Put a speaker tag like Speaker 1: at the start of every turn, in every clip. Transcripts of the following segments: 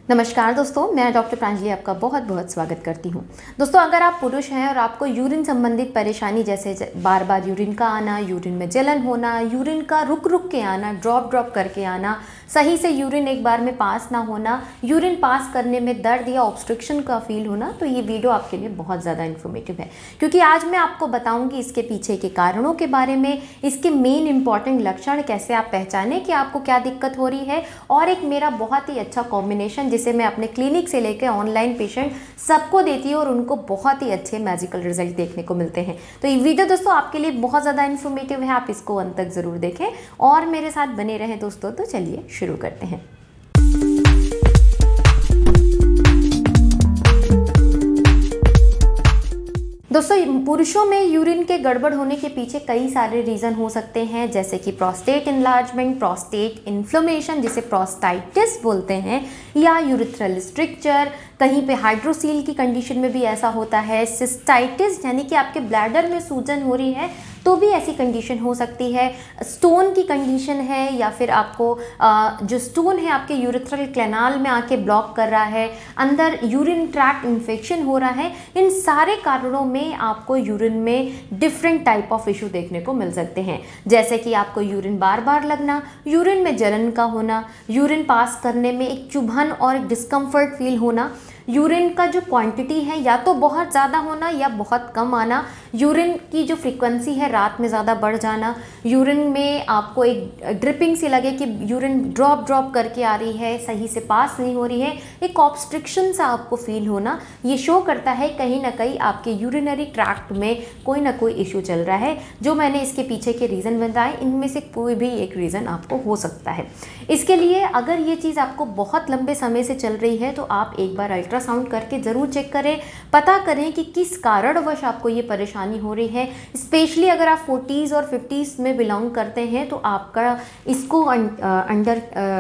Speaker 1: नमस्कार दोस्तों, मैं डॉक्टर प्रांजलि आपका बहुत बहुत स्वागत करती हूं। दोस्तों, अगर आप पुरुष हैं और आपको यूरिन संबंधित परेशानी जैसे बार बार यूरिन का आना, यूरिन में जलन होना, यूरिन का रुक रुक के आना, ड्रॉप करके आना, सही से यूरिन एक बार में पास ना होना, यूरिन पास करने में दर्द या ऑब्स्ट्रक्शन का फील होना, तो ये वीडियो आपके लिए बहुत ज़्यादा इन्फॉर्मेटिव है, क्योंकि आज मैं आपको बताऊंगी इसके पीछे के कारणों के बारे में, इसके मेन इंपॉर्टेंट लक्षण कैसे आप पहचाने कि आपको क्या दिक्कत हो रही है, और एक मेरा बहुत ही अच्छा कॉम्बिनेशन जिसे मैं अपने क्लिनिक से लेकर ऑनलाइन पेशेंट सबको देती हूँ और उनको बहुत ही अच्छे मैजिकल रिजल्ट देखने को मिलते हैं। तो ये वीडियो दोस्तों आपके लिए बहुत ज़्यादा इन्फॉर्मेटिव है, आप इसको अंत तक ज़रूर देखें और मेरे साथ बने रहें दोस्तों। तो चलिए शुरू करते हैं। दोस्तों, पुरुषों में यूरिन के गड़बड़ होने के पीछे कई सारे रीज़न हो सकते हैं, जैसे कि प्रोस्टेट इनलार्जमेंट, प्रोस्टेट इन्फ्लेमेशन जिसे प्रोस्टाइटिस बोलते हैं, या यूरिथ्रल स्ट्रिक्चर, कहीं पे हाइड्रोसील की कंडीशन में भी ऐसा होता है, सिस्टाइटिस यानी कि आपके ब्लैडर में सूजन हो रही है तो भी ऐसी कंडीशन हो सकती है, स्टोन की कंडीशन है, या फिर आपको जो स्टोन है आपके यूरिथ्रल कैनाल में आके ब्लॉक कर रहा है, अंदर यूरिन ट्रैक्ट इन्फेक्शन हो रहा है। इन सारे कारणों में आपको यूरिन में डिफरेंट टाइप ऑफ इशू देखने को मिल सकते हैं, जैसे कि आपको यूरिन बार बार लगना, यूरिन में जलन का होना, यूरिन पास करने में एक चुभन और एक डिस्कम्फर्ट फील होना, यूरिन का जो क्वांटिटी है या तो बहुत ज़्यादा होना या बहुत कम आना, यूरिन की जो फ्रीक्वेंसी है रात में ज़्यादा बढ़ जाना, यूरिन में आपको एक ड्रिपिंग सी लगे कि यूरिन ड्रॉप करके आ रही है, सही से पास नहीं हो रही है, एक ऑब्स्ट्रक्शन सा आपको फील होना, ये शो करता है कहीं ना कहीं आपके यूरिनरी ट्रैक्ट में कोई ना कोई इशू चल रहा है। जो मैंने इसके पीछे के रीज़न बताए इनमें से कोई भी एक रीज़न आपको हो सकता है। इसके लिए अगर ये चीज़ आपको बहुत लंबे समय से चल रही है तो आप एक बार अल्ट्रासाउंड करके ज़रूर चेक करें, पता करें कि किस कारणवश आपको ये परेशानी हो रही है। स्पेशली अगर आप 40s और 50s में बिलोंग करते हैं तो आपका इसको अंडर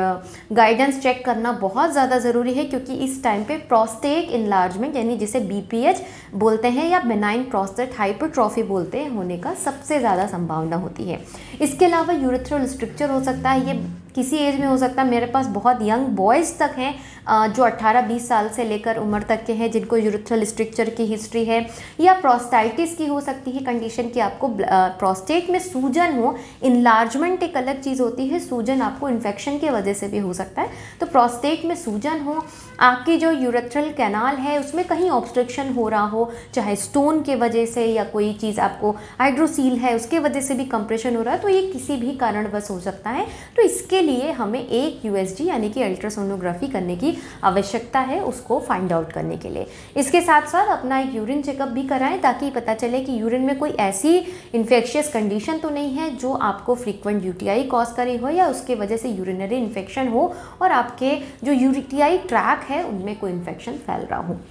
Speaker 1: गाइडेंस चेक करना बहुत ज़्यादा ज़रूरी है, क्योंकि इस टाइम पे प्रोस्टेट इनलार्जमेंट यानी जिसे BPH बोलते हैं या बेनाइन प्रोस्टेट हाइपरट्रॉफी बोलते हैं होने का सबसे ज़्यादा संभावना होती है। इसके अलावा यूरिथ्रल स्ट्रिक्चर हो सकता है, ये किसी एज में हो सकता है। मेरे पास बहुत यंग बॉयज़ तक हैं जो 18-20 साल से लेकर उम्र तक के हैं जिनको यूरिथ्रल स्ट्रिक्चर की हिस्ट्री है, या प्रोस्टाइटिस की हो सकती है कंडीशन कि आपको प्रोस्टेट में सूजन हो। इनलार्जमेंट एक अलग चीज़ होती है, सूजन आपको इन्फेक्शन की वजह से भी हो सकता है। तो प्रोस्टेट में सूजन हो, आपकी जो यूरिथ्रल कैनाल है उसमें कहीं ऑब्स्ट्रक्शन हो रहा हो, चाहे स्टोन के वजह से या कोई चीज़ आपको हाइड्रोसील है उसके वजह से भी कंप्रेशन हो रहा है, तो ये किसी भी कारणवश हो सकता है। तो इसके लिए हमें एक USG यानी कि अल्ट्रासोनोग्राफी करने की आवश्यकता है उसको फाइंड आउट करने के लिए। इसके साथ साथ अपना एक यूरिन चेकअप भी कराएं ताकि पता चले कि यूरिन में कोई ऐसी इन्फेक्शियस कंडीशन तो नहीं है जो आपको फ्रीक्वेंट UTI कॉज करी हो या उसके वजह से यूरिनरी इन्फेक्शन हो और आपके जो UTI ट्रैक है उनमें कोई इन्फेक्शन फैल रहा हो।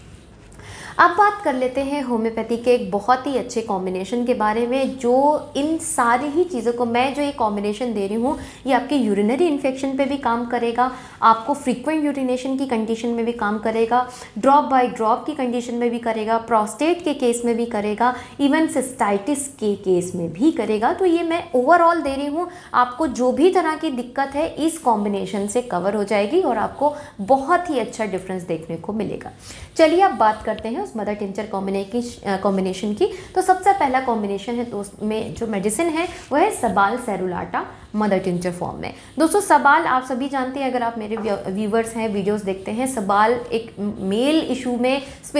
Speaker 1: अब बात कर लेते हैं होम्योपैथी के एक बहुत ही अच्छे कॉम्बिनेशन के बारे में, जो इन सारी ही चीज़ों को मैं जो ये कॉम्बिनेशन दे रही हूँ ये आपके यूरिनरी इन्फेक्शन पे भी काम करेगा, आपको फ्रीक्वेंट यूरिनेशन की कंडीशन में भी काम करेगा, ड्रॉप बाय ड्रॉप की कंडीशन में भी करेगा, प्रोस्टेट के केस में भी करेगा, इवन सिस्टाइटिस के केस में भी करेगा। तो ये मैं ओवरऑल दे रही हूँ, आपको जो भी तरह की दिक्कत है इस कॉम्बिनेशन से कवर हो जाएगी और आपको बहुत ही अच्छा डिफरेंस देखने को मिलेगा। चलिए अब बात करते हैं उस मदर टिंचर कॉम्बिनेशन की। तो सबसे पहला कॉम्बिनेशन है तो उसमें जो मेडिसिन है वो है sabal serrulata mother tincture form में। दोस्तों, सबाल आप सभी जानते हैं, अगर आप मेरे व्यूवर्स हैं, वीडियोस देखते हैं, सबाल एक मेल इशू में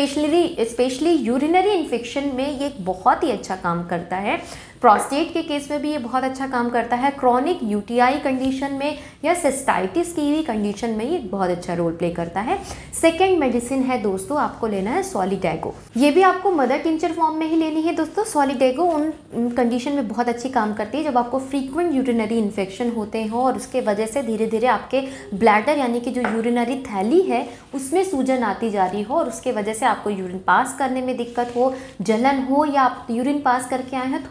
Speaker 1: स्पेशली यूरिनरी इन्फेक्शन में ये एक बहुत ही अच्छा काम करता है। प्रोस्टेट के केस में भी ये बहुत अच्छा काम करता है, क्रॉनिक UTI कंडीशन में या सिस्टाइटिस की भी कंडीशन में ये बहुत अच्छा रोल प्ले करता है। सेकेंड मेडिसिन है दोस्तों, आपको लेना है सॉलिडेगो। ये भी आपको मदर टिंचर फॉर्म में ही लेनी है दोस्तों। सॉलिडेगो उन कंडीशन में बहुत अच्छी काम करती है जब आपको फ्रीक्वेंट यूरिनरी इन्फेक्शन होते हो और उसके वजह से धीरे धीरे आपके ब्लैडर यानी कि जो यूरिनरी थैली है उसमें सूजन आती जा रही हो और उसके वजह से आपको यूरिन पास करने में दिक्कत हो, जलन हो, या आप यूरिन पास करके आए हैं थोड़ी देर में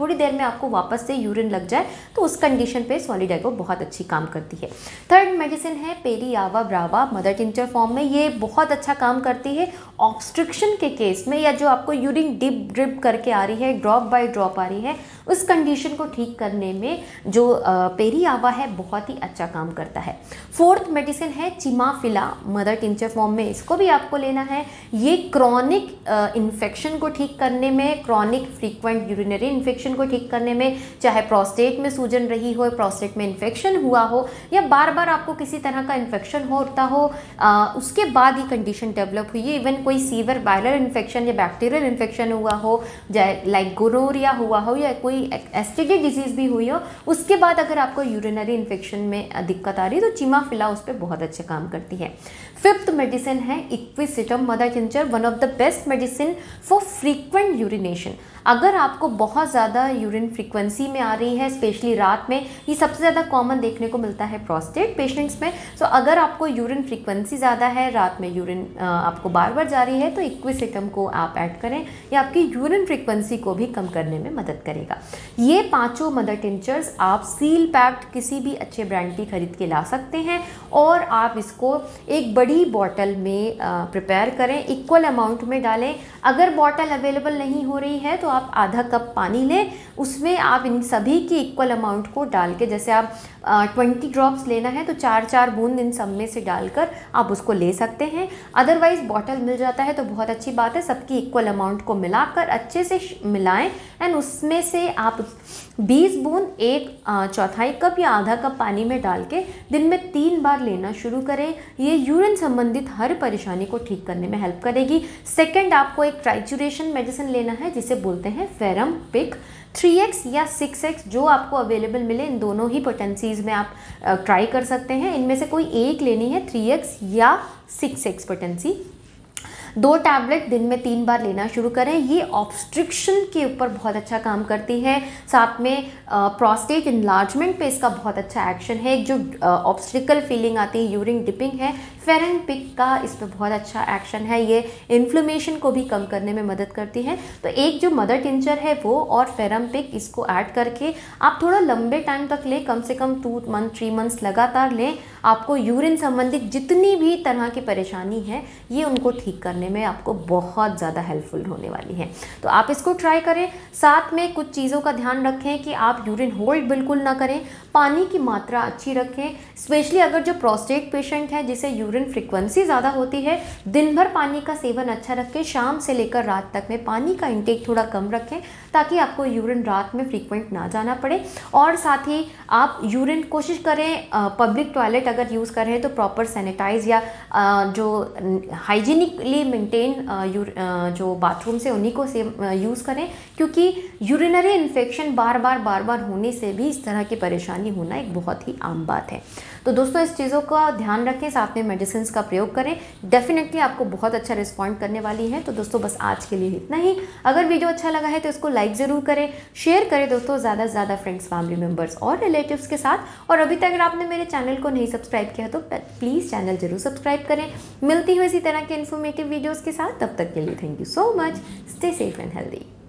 Speaker 1: में आपको वापस से यूरिन लग जाए तो उस कंडीशन पे सॉलिडाइगो बहुत अच्छी काम करती है। थर्ड मेडिसिन है pareira brava mother tincture form में। ये बहुत अच्छा काम करती है ऑब्स्ट्रक्शन के केस में, या जो आपको यूरिन डिप ड्रिप करके आ रही है, ड्रॉप बाय ड्रॉप आ रही है, उस कंडीशन को ठीक करने में जो पेरियावा है बहुत ही अच्छा काम करता है। फोर्थ मेडिसिन है चिमाफिला मदर टिंचर फॉर्म में। इसको भी आपको लेना है। ये क्रॉनिक इन्फेक्शन को ठीक करने में, क्रॉनिक फ्रीक्वेंट यूरिनरी इन्फेक्शन को ठीक करने में, चाहे प्रोस्टेट में सूजन रही हो, प्रोस्टेट में इन्फेक्शन हुआ हो, या बार बार आपको किसी तरह का इन्फेक्शन होता हो, उसके बाद ही कंडीशन डेवलप हुई है, इवन कोई सीवियर वायरल इन्फेक्शन या बैक्टीरियल इन्फेक्शन हुआ हो, लाइक गोनोरिया हुआ हो या कोई एसटीडी डिजीज भी हुई हो, उसके बाद अगर आपको यूरिनरी इन्फेक्शन में दिक्कत आ रही है तो चिमाफिला उस पर बहुत अच्छे काम करती है। फिफ्थ मेडिसिन है equisetum mother tincture, one of the best medicine for frequent urination. अगर आपको बहुत ज़्यादा यूरिन फ्रीक्वेंसी में आ रही है, स्पेशली रात में, ये सबसे ज़्यादा कॉमन देखने को मिलता है प्रोस्टेट पेशेंट्स में। सो अगर आपको यूरिन फ्रीक्वेंसी ज़्यादा है, रात में यूरिन आपको बार बार जा रही है, तो इक्विसिटम को आप ऐड करें, ये आपकी यूरिन फ्रीक्वेंसी को भी कम करने में मदद करेगा। ये पाँचों मदर टिंचर्स आप सील पैक्ड किसी भी अच्छे ब्रांड की खरीद के ला सकते हैं, और आप इसको एक बड़ी बॉटल में प्रिपेयर करें, इक्वल अमाउंट में डालें। अगर बॉटल अवेलेबल नहीं हो रही है तो आप आधा कप पानी लें, उसमें आप इन सभी की इक्वल अमाउंट को डाल के, जैसे आप 20 ड्रॉप्स लेना है तो 4-4 बूंद इन सब में से डालकर आप उसको ले सकते हैं। अदरवाइज बॉटल मिल जाता है तो बहुत अच्छी बात है। सबकी इक्वल अमाउंट को मिलाकर अच्छे से मिलाएं, एंड उसमें से आप 20 बूंद 1/4 कप या आधा कप पानी में डाल के दिन में 3 बार लेना शुरू करें। ये यूरिन संबंधित हर परेशानी को ठीक करने में हेल्प करेगी। सेकेंड, आपको एक ट्राइचुरेशन मेडिसिन लेना है जिसे बोलते हैं फेरम पिक 3x या 6x, जो आपको अवेलेबल मिले। इन दोनों ही पोटेंसीज में आप ट्राई कर सकते हैं, इनमें से कोई एक लेनी है, 3x या 6x पोटेंसी। 2 टैबलेट दिन में 3 बार लेना शुरू करें। ये ऑब्स्ट्रिक्शन के ऊपर बहुत अच्छा काम करती है, साथ में प्रोस्टेट इनलार्जमेंट पे इसका बहुत अच्छा एक्शन है। एक जो ऑब्स्ट्रिकल फीलिंग आती है, यूरिन डिपिंग है, फेरन पिक का इस पर बहुत अच्छा एक्शन है। ये इन्फ्लेमेशन को भी कम करने में मदद करती है। तो एक जो मदर टिंचर है वो और फेरम पिक, इसको ऐड करके आप थोड़ा लंबे टाइम तक लें, कम से कम 2 मंथ 3 मंथ्स लगातार लें। आपको यूरिन संबंधित जितनी भी तरह की परेशानी है, ये उनको ठीक करने में आपको बहुत ज़्यादा हेल्पफुल होने वाली है। तो आप इसको ट्राई करें। साथ में कुछ चीज़ों का ध्यान रखें कि आप यूरिन होल्ड बिल्कुल ना करें, पानी की मात्रा अच्छी रखें। स्पेशली अगर जो प्रोस्टेट पेशेंट है जिसे यूरिन फ्रीक्वेंसी ज़्यादा होती है, दिन भर पानी का सेवन अच्छा रखें, शाम से लेकर रात तक में पानी का इंटेक थोड़ा कम रखें, ताकि आपको यूरिन रात में फ्रीक्वेंट ना जाना पड़े। और साथ ही आप यूरिन कोशिश करें, पब्लिक टॉयलेट अगर यूज़ कर रहे हैं तो प्रॉपर सैनिटाइज या जो हाइजीनिकली मेंटेन जो बाथरूम से उन्हीं को यूज़ करें, क्योंकि यूरिनरी इन्फेक्शन बार बार होने से भी इस तरह की परेशानी होना एक बहुत ही आम बात है। तो दोस्तों इस चीज़ों का ध्यान रखें, साथ में मेडिसिन का प्रयोग करें, डेफिनेटली आपको बहुत अच्छा रिस्पॉन्ड करने वाली है। तो दोस्तों बस आज के लिए इतना ही। अगर वीडियो अच्छा लगा है तो इसको लाइक ज़रूर करें, शेयर करें दोस्तों ज़्यादा से ज़्यादा फ्रेंड्स, फैमिली मेम्बर्स और रिलेटिव्स के साथ। और अभी तक अगर आपने मेरे चैनल को नहीं सब्सक्राइब किया तो प्लीज़ चैनल जरूर सब्सक्राइब करें। मिलती हूँ इसी तरह के इन्फॉर्मेटिव वीडियोज़ के साथ, तब तक के लिए thank you so much. Stay safe and healthy.